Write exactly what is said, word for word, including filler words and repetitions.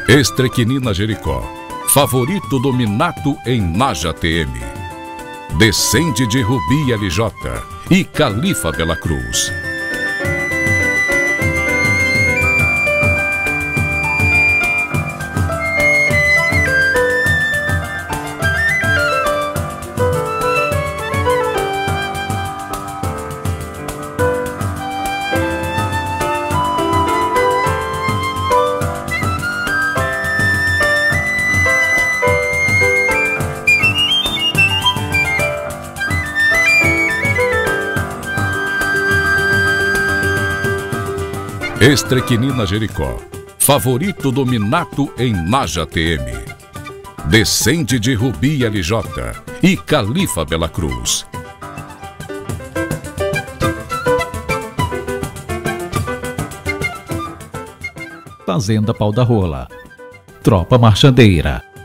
Estrequinina Jericó, favorito do Minato em Naja T M. Descende de Rubi L J e Califa Bela Cruz. Estrequinina Jericó, favorito do Minato em Naja T M. Descende de Rubi L J e Califa Bela Cruz. Fazenda Pau da Rola, Tropa Marchandeira.